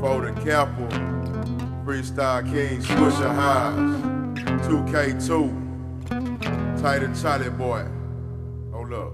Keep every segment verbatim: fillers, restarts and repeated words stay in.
For the Capital, Freestyle King, Swisher Highs, two K two, Titan Charlie Boy. Hold up.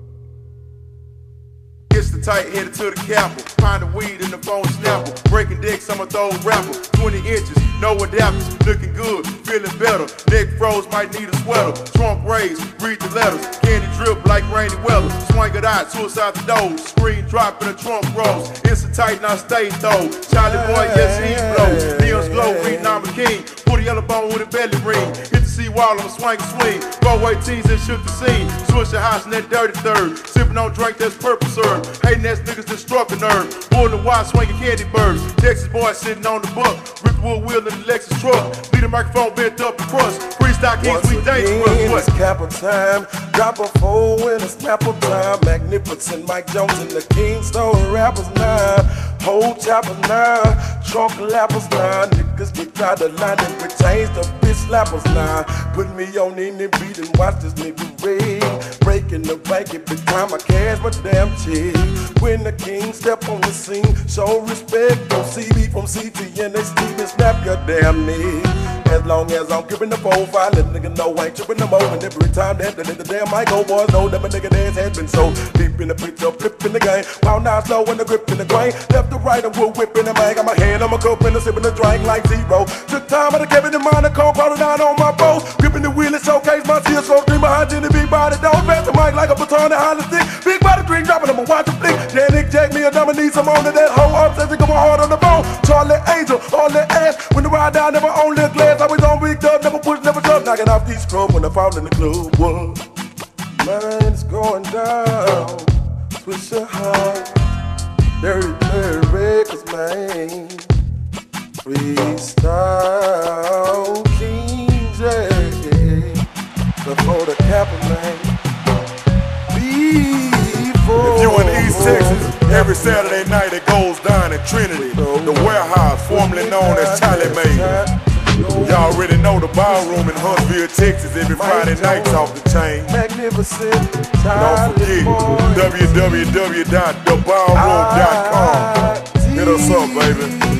It's the tight headed to the Capital. Find the weed in the phone snapper. Breaking dicks, I'm a throw rapper. twenty inches, no adapters. Looking good, feeling better. Neck froze, might need a sweater. Trunk raised, read the letters. Candy drip like rainy weather. Swing it out, suicide the door. Screen drop in the trunk rolls. It's a tight, now stay though. Charlie Boy, yes, he blows. Neon's glow, reading I'm a king. Put a yellow bone with a belly ring. Hit the seawall, I'm a swing swing. Four eighteens and shook the scene. Switch the house in that dirty third. Sipping on drink that's purple served. Hating ass niggas that struck a nerve. Bull the wide swinging candy birds. Texas boy sitting on the buck. Rip the wood wheel in the Lexus truck. Lead the microphone bent up and crushed. Freestyle Kings, we dangerous. It's Capital time. Drop a four in a snapper time. Magnificent Mike Jones and the Kingston rappers now. Whole chopper now. Trunk lappers now. Niggas get tired of line and we change the bitch slappers now. Put me on any beat and watch this nigga raid. Breaking the bank every time I cash my damn check. When the king step on the scene, show respect. Don't see me from C T and they Steven snap your damn neck. As long as I'm giving the profile, let the nigga know I ain't tripping no more. And every time that the nigga damn mic go boys know that my nigga dance has been so deep in the picture, flipping the game. While now slow in the grip in the grain. Left to right and we're whipping the man. Got my hand on my cup and I'm sipping the drink like zero. Took time out of Kevin in mind, the cold powder down on my boat. Gripping the wheel and showcase my tears, so dream behind in the big body. Don't pass the mic like a baton and hollow stick. Big body dream dropping, I'ma watch the flick. Yeah, Nick Jack me a dumb and need some on to that whole obsession, come hard on the bone. Charlie Angel, all that ass. When the ride down, never only a glass. Always on big dub, never push, never drop. Knocking off these scrubs when I fall in the club. Whoa. Mine's going down. Switch your heart. Dirty, dirty records, man. Freestyle King J. Before the Capital, man. Before. If you in East Texas, every Saturday night it goes down in Trinity, the warehouse formerly known as Charlie May. Y'all already know the ballroom in Huntsville, Texas, every Friday night's off the chain. Magnificent. Don't forget w w w dot the ballroom dot com. Hit us up, baby.